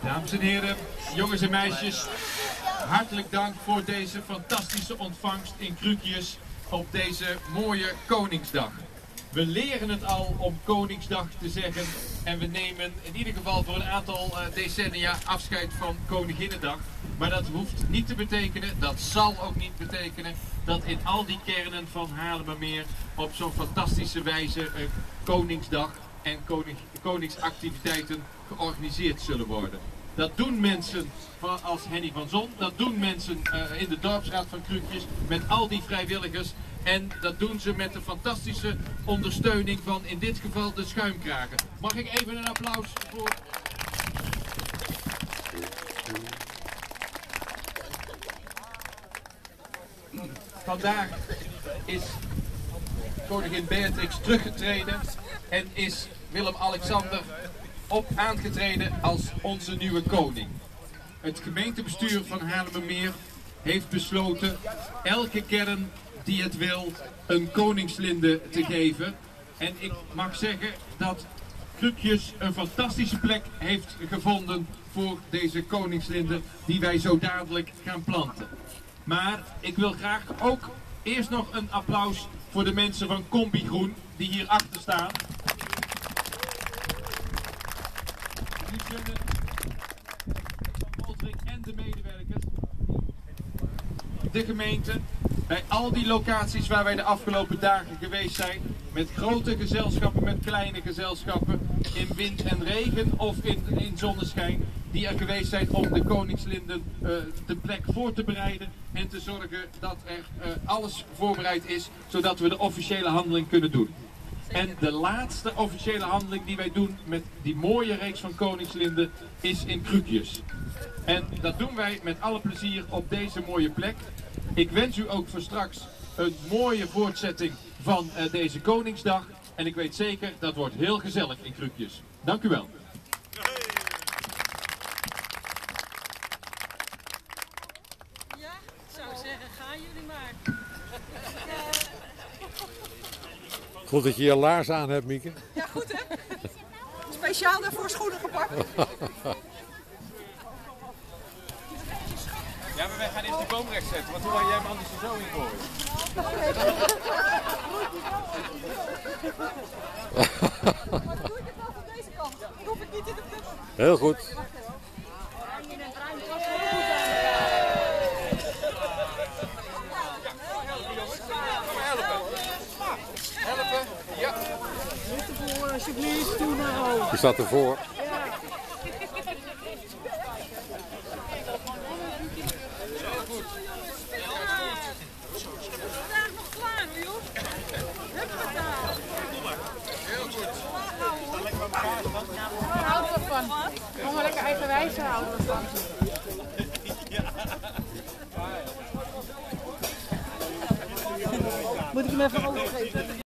Dames en heren, jongens en meisjes, hartelijk dank voor deze fantastische ontvangst in Krukius op deze mooie Koningsdag. We leren het al om Koningsdag te zeggen en we nemen in ieder geval voor een aantal decennia afscheid van Koninginnedag. Maar dat hoeft niet te betekenen, dat zal ook niet betekenen, dat in al die kernen van Haarlemmermeer op zo'n fantastische wijze Koningsdag en koningsactiviteiten georganiseerd zullen worden. Dat doen mensen als Henny van Zon, dat doen mensen in de dorpsraad van Krukius met al die vrijwilligers. En dat doen ze met de fantastische ondersteuning van in dit geval de schuimkragen. Mag ik even een applaus voor... Vandaag is koningin Beatrix teruggetreden en is Willem-Alexander aangetreden als onze nieuwe koning. Het gemeentebestuur van Haarlemmermeer heeft besloten elke kern die het wil een koningslinde te geven. En ik mag zeggen dat Krukius een fantastische plek heeft gevonden voor deze koningslinde die wij zo dadelijk gaan planten. Maar ik wil graag ook eerst nog een applaus voor de mensen van Combi Groen die hier achter staan. Die zullen van Moldrik en de medewerkers, de gemeente, bij al die locaties waar wij de afgelopen dagen geweest zijn, met grote gezelschappen, met kleine gezelschappen, in wind en regen of in zonneschijn, die er geweest zijn om de koningslinden de plek voor te bereiden en te zorgen dat er alles voorbereid is, zodat we de officiële handeling kunnen doen. En de laatste officiële handeling die wij doen met die mooie reeks van koningslinden is in Krukius. En dat doen wij met alle plezier op deze mooie plek. Ik wens u ook voor straks een mooie voortzetting van deze Koningsdag. En ik weet zeker, dat wordt heel gezellig in Krukius. Dank u wel. Ja, ik zou zeggen, gaan jullie maar. Goed dat je je laars aan hebt, Mieke. Ja, goed hè? Speciaal daarvoor schoenen gepakt. Ja, maar wij gaan eerst die boom recht zetten, want hoe ga jij hem anders er zo in gooien? Maar doe ik het wel van deze kant? Dan hoef ik niet in de punt. Heel goed. Helpen, ja. Zit ervoor alsjeblieft, doe maar ook. Je staat ervoor. Vandaag nog klaar hoor, joh. Huppata. Heel goed. Daar houden we van. Kom maar lekker eigenwijs houden we van. Moet ik hem even overgeven?